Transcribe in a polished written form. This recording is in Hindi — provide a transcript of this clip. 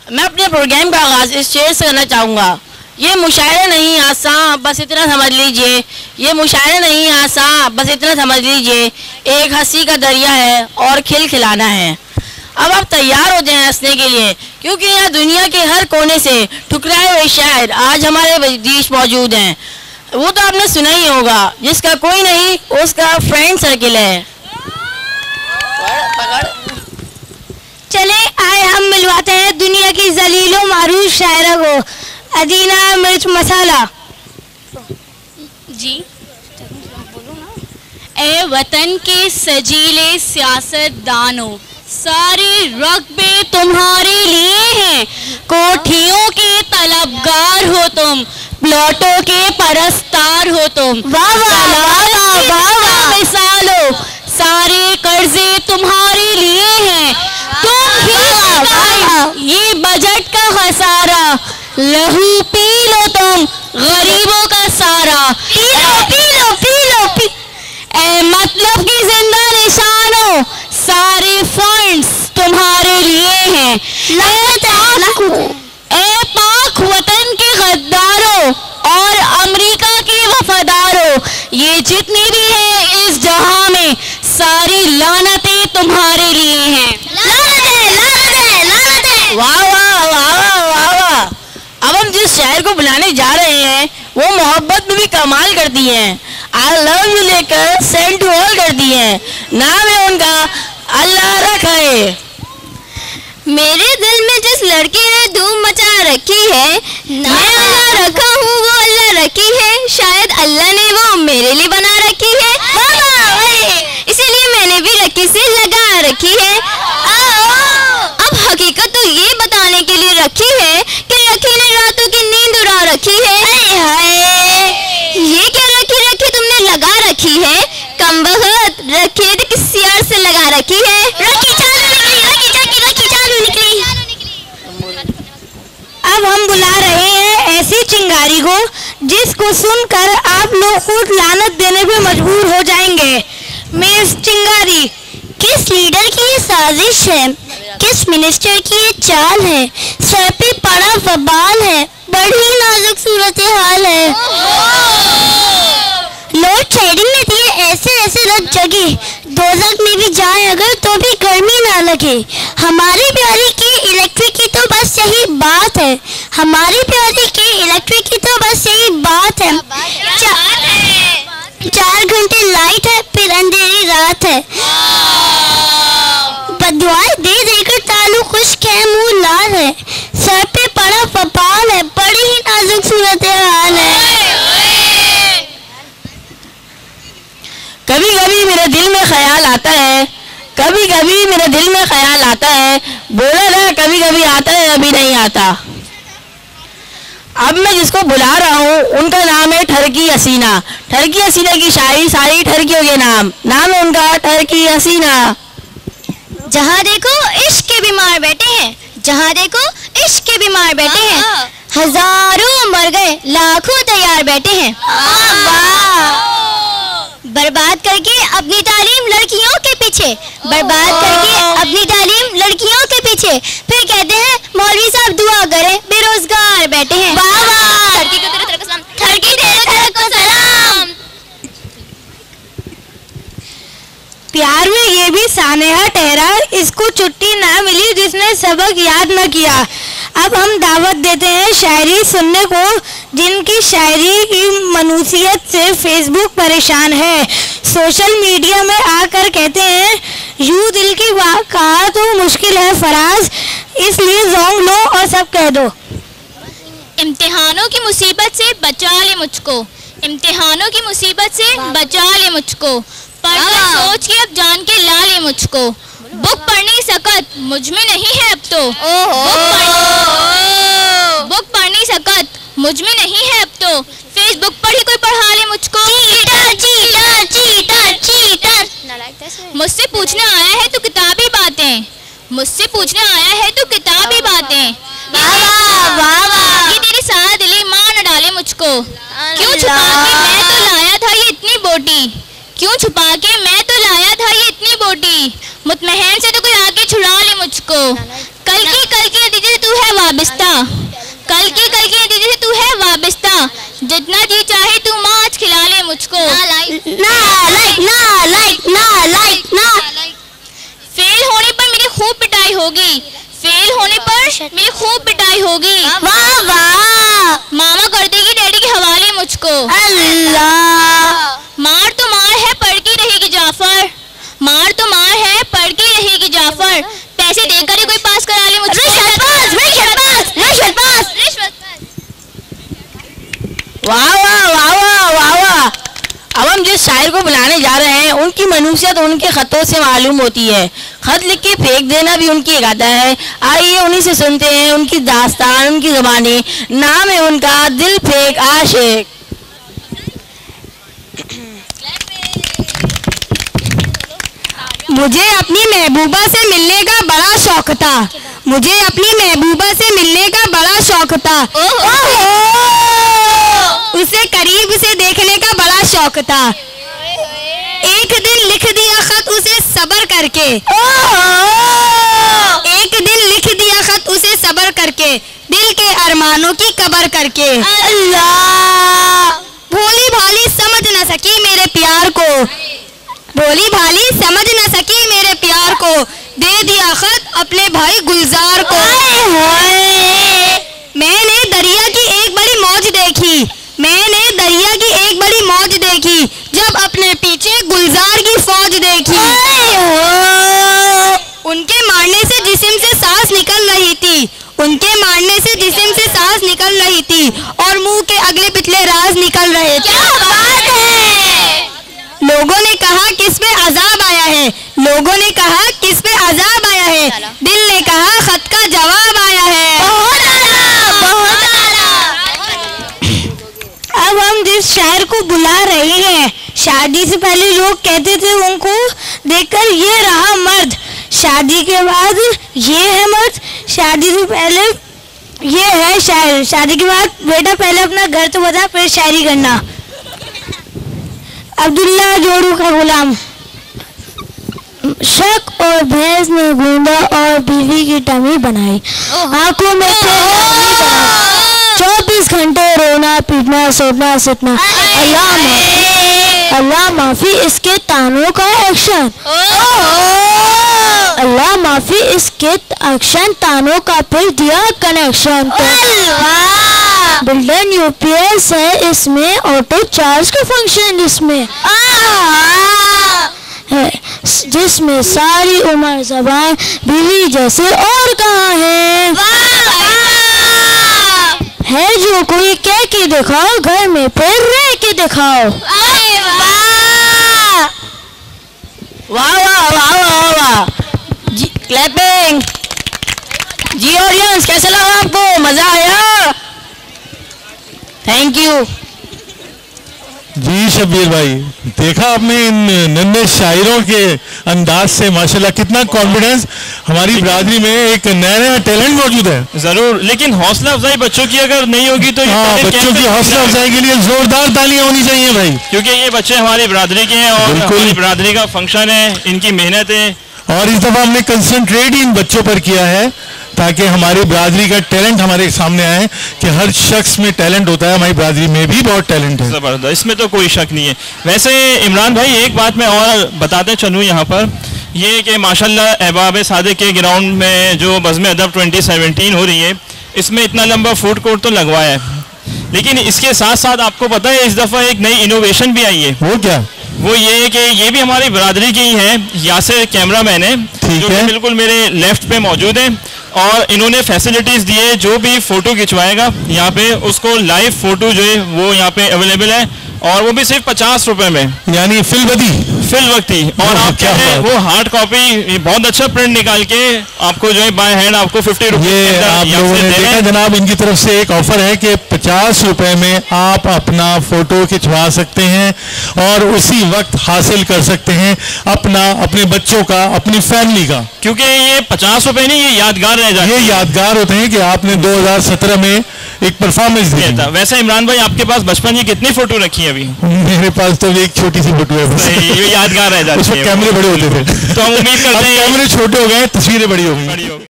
मैं अपने प्रोग्राम का आगाज़ इस शेर से करना चाहूँगा। ये मुशायरा नहीं आसान, बस इतना समझ लीजिए। ये मुशायरा नहीं आसान, बस इतना समझ लीजिए। एक हंसी का दरिया है और खिलखिलाना है। अब आप तैयार हो जाएं हंसने के लिए, क्योंकि यहाँ दुनिया के हर कोने से ठुकराए हुए शायर आज हमारे बीच मौजूद हैं। वो तो आपने सुना ही होगा, जिसका कोई नहीं उसका फ्रेंड सर्किल है। चले आए हम मिलवाते हैं दुनिया की जलीलो मारूफ शायरा को, अदीना मिर्च मसाला जी। ए वतन के सजीले सियासतदानों, सारे रक़बे तुम्हारे लिए हैं। कोठियों के तलबगार हो तुम, प्लॉटों के परस्तार हो तुम। वाह वाह वाह वाह। मिसालो, सारे कर्जे तुम्हारे लिए हैं। तुम ही ये बजट का खसारा, लहू पी लो तुम गरीबों का सारा। पी लो पी लो पी लो पी। ए मतलब की जिंदा निशानों, सारे फंड्स तुम्हारे लिए हैं। ए पाक वतन के गद्दारों और अमेरिका के वफादारों, ये जितनी भी है इस जहां में, सारी लानतें तुम्हारे लिए हैं। वाह वाह वाह वाह वाह। अब हम जिस शायर को बुलाने जा रहे हैं वो मोहब्बत में भी कमाल करती हैं। आई लव यू लेकर सेंड टू ऑल करती हैं। नाम है उनका अल्लाह रखे। मेरे दिल में जिस लड़की ने धूम मचा रखी है, मैं अल्लाह रखा हूँ वो अल्लाह रखी है। शायद अल्लाह ने वो मेरे लिए बना रखी है, इसीलिए मैंने भी रखी से लगा रखी है। अब हकीकत तो ये बताने के लिए रखी है कि रखी ने रातों की नींद उड़ा रखी है। ये क्या रखी रखी तुमने लगा रखी है, कम बहुत रखी तो किस यार से लगा रखी है। रखी चालू निकली, रखी चालू निकली। अब हम बुला रहे हैं ऐसी चिंगारी को जिसको सुनकर आप लोग खुद लानत देने पे मजबूर हो जाएंगे। मिस चिंगारी, किस लीडर की ये साजिश है, किस मिनिस्टर की ये चाल है, सर पे पड़ा वबाल है, बड़ी नाजुक सूरत हाल है। लोड शेडिंग में दिए ऐसे ऐसे रत जगे, दोजख में भी जाए अगर तो भी गर्मी ना लगे। हमारी प्यारी की इलेक्ट्रिक की तो बस यही बात है, हमारी प्यारी की इलेक्ट्रिक की तो बस यही बात है। 4 घंटे लाइट है फिर अंधेरी रात है। बदुआएं दे देकर तालू खुश्क है, मुंह लाल है, सर पे पड़ा वबाल है, बड़ी ही नाजुक सूरत हाल है। कभी कभी मेरे दिल में ख्याल आता है, कभी कभी मेरे दिल में ख्याल आता है, बोला था कभी कभी आता है अभी नहीं आता। अब मैं जिसको बुला रहा हूँ उनका नाम है ठरकी हसीना। ठरकी हसीना की शायरी सारी ठरकियों के नाम है उनका ठरकी हसीना। जहाँ देखो इश्क के बीमार बैठे हैं, जहाँ देखो इश्क के बीमार बैठे हैं, हजारों मर गए लाखों तैयार बैठे हैं। बर्बाद करके अपनी तालीम लड़कियों के पीछे, बर्बाद करके अपनी तालीम लड़कियों के पीछे, फिर कहते हैं मौलवी साहब दुआ करें बेरोजगार बैठे हैं। वाह वाह। ठरकी को तेरे सलाम, ठरकी तेरे को सलाम। प्यार में ये भी सानेहा ठहरा, इसको छुट्टी ना मिली जिसने सबक याद न किया। अब हम दावत देते हैं शायरी सुनने को जिनकी शायरी की मनुसियत से फेसबुक परेशान है, सोशल मीडिया में आकर कहते हैं यूं दिल की कहा तो मुश्किल है फराज, इसलिए जोंग लो और सब कह दो। इम्तिहानों की मुसीबत से बचा ले मुझको, इम्तिहानों की मुसीबत से बचा ले मुझको, पढ़कर सोच के अब जान के ला ले मुझको। बुक पढ़नी सकत मुझ में नहीं है अब तो, बुक पढ़नी सकत मुझ में नहीं है अब तो, फेसबुक पर ही कोई पढ़ा ले मुझको। Cheater cheater cheater cheater. मुझसे पूछने आया है तो किताबी बातें, मुझसे पूछने आया है तो किताबी बातें। ये तेरी सारा दिली मां न डाले मुझको, क्यों छुपा के मैं तो लाया था ये इतनी बोटी, क्यों छुपा के मैं तो लाया था ये इतनी बोटी। मुतमहन से तो कोई आके छुड़ा ले मुझको, कल की नतीजे तू है वाबिस्ता, कल की नतीजे से तू है वाबिस्ता, जितना जी चाहे तू मांस खिला ले मुझको। फेल होने पर मेरी खूब पिटाई होगी, फेल होने पर मेरी खूब पिटाई होगी। वाह वाह, मामा कर देगी डैडी के हवाले मुझको। अल्लाह। मार तो मार है पढ़ के रहेगी जाफर, मार तो मार है पढ़ के रहेगी जाफर, पैसे देकर ही कोई पास करा ले मुझको। वाह वाह वाह वाह वाह वाह। अब हम जिस शायर को बुलाने जा रहे हैं उनकी मनुसियत उनके खतों से मालूम होती है। खत लिख के फेंक देना भी उनकी एक आदत है। आइए उन्हीं से सुनते हैं उनकी दास्तान, उनकी ज़बानी। नाम है उनका दिल फेंक आशिक। मुझे अपनी महबूबा से मिलने का बड़ा शौक था, मुझे अपनी महबूबा से मिलने का बड़ा शौक था। उसे करीब से देखने का बड़ा शौक था। एक दिन लिख दिया खत उसे सब्र करके, एक दिन लिख दिया खत उसे सब्र करके, दिल के अरमानों की कबर करके। अल्लाह। भोली भाली समझ न सकी मेरे प्यार को, भोली भाली समझ न सकी मेरे प्यार को, दे दिया खत अपने भाई गुलजार को। मैंने दरिया की एक बड़ी मौज देखी, मैंने दरिया की एक बड़ी मौज देखी, जब अपने पीछे गुलजार की फौज देखी। उनके मारने से जिस्म से सांस निकल रही थी, उनके मारने से जिस्म से सांस निकल रही थी, और मुंह के अगले पिछले राज निकल रहे थे। क्या बात है। लोगों ने कहा किस पे अजाब आया है, लोगों ने कहा किस पे अजाब आया है, दिल ने कहा खत का जवाब आया है। बहुत आला, बहुत आला। अब हम जिस शायर को बुला रहे हैं, शादी से पहले लोग कहते थे उनको देखकर ये रहा मर्द, शादी के बाद ये है मर्द, शादी से पहले ये है शायर, शादी के बाद बेटा पहले अपना घर तो बता फिर शायरी करना। अब्दुल्ला जोड़ू का गुलाम। शक और भैंस ने गूंदा और बीवी की टमी बनाई, आंखों में 24 घंटे रोना पीटना सोना सिटना। अल्लाह माफी इसके तानों का एक्शन, अल्लाह माफी इसके एक्शन तानों का फिर दिया कनेक्शन। बिल्डन यूपीएस है इसमें, ऑटो चार्ज का फंक्शन इसमें है, जिसमें सारी उम्र जबान बीवी जैसे और कहाँ है जो कोई कह के दिखाओ, घर में फिर रह के दिखाओ। वाह वाह वाह वाह वाह। जी क्लैपिंग। जी ऑडियंस कैसा लगा आपको, मजा आया? Thank you. जी शब्बीर भाई, देखा आपने इन नन्हे शायरों के अंदाज से माशाल्लाह कितना कॉन्फिडेंस। हमारी बिरादरी में एक नया टैलेंट मौजूद है। जरूर, लेकिन हौसला अफजाई बच्चों की अगर नहीं होगी तो हाँ, बच्चों की हौसला अफजाई के लिए जोरदार तालियां होनी चाहिए भाई, क्योंकि ये बच्चे हमारी बिरादरी के हैं और हमारी बिरादरी का फंक्शन है, इनकी मेहनत है। और इस दफा हमने कंसंट्रेट इन बच्चों पर किया है ताकि हमारी बिरादरी का टैलेंट हमारे सामने आए कि हर शख्स में टैलेंट होता है। हमारी बिरादरी में भी बहुत टैलेंट है, जबरदस्त, इसमें तो कोई शक नहीं है। वैसे इमरान भाई एक बात मैं और बताते चलूँ यहाँ पर, ये कि माशाल्लाह अहबाब सादिक के ग्राउंड में जो बज़्म-ए-अदब 2017 हो रही है, इसमें इतना लंबा फूड कोर्ट तो लगवाया है, लेकिन इसके साथ साथ आपको पता है इस दफ़ा एक नई इनोवेशन भी आई है। वो क्या? वो ये कि ये भी हमारी बिरादरी की ही है, यासिर कैमरामैन है जो कि बिल्कुल मेरे लेफ्ट पे मौजूद है, और इन्होंने फैसिलिटीज़ दी है, जो भी फ़ोटो खिंचवाएगा यहाँ पे उसको लाइव फ़ोटो जो है वो यहाँ पे अवेलेबल है, और वो भी सिर्फ 50 रुपए में, यानी फिल वक्ती। और आप क्या है वो हार्ड कॉपी बहुत अच्छा प्रिंट निकाल के आपको जो है बाय हैंड आपको 50 रुपये आप लोगों ने देखा जनाब, इनकी तरफ से एक ऑफर है कि 50 रुपए में आप अपना फोटो खिंचवा सकते हैं और उसी वक्त हासिल कर सकते हैं अपने बच्चों का, अपनी फैमिली का, क्योंकि ये 50 रुपए नहीं, ये यादगार रह जाते हैं। ये यादगार होते हैं कि आपने 2017 में एक परफॉर्मेंस दिया था। वैसे इमरान भाई आपके पास बचपन की कितनी फोटो रखी है अभी? मेरे पास तो एक छोटी सी फोटो है, ये यादगार रह जाती है। कैमरे बड़े होते थे तो हम उम्मीद करते हैं कैमरे छोटे हो गए, तस्वीरें बड़ी हो गई।